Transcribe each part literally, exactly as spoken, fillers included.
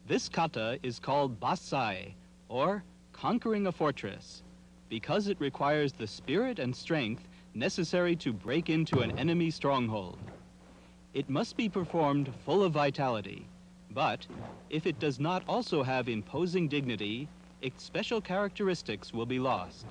This kata is called Bassai, or conquering a fortress, because it requires the spirit and strength necessary to break into an enemy stronghold. It must be performed full of vitality, but if it does not also have imposing dignity, its special characteristics will be lost.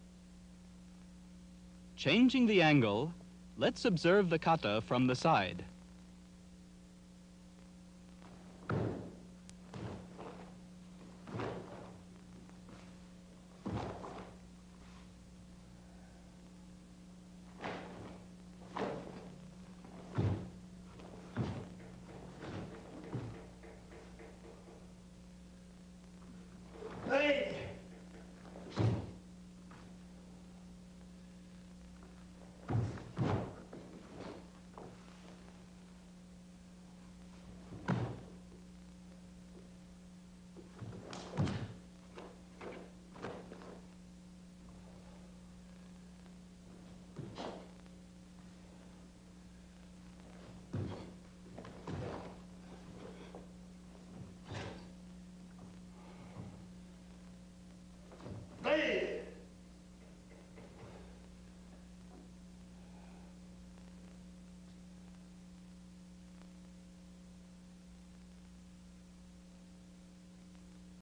Changing the angle, let's observe the kata from the side.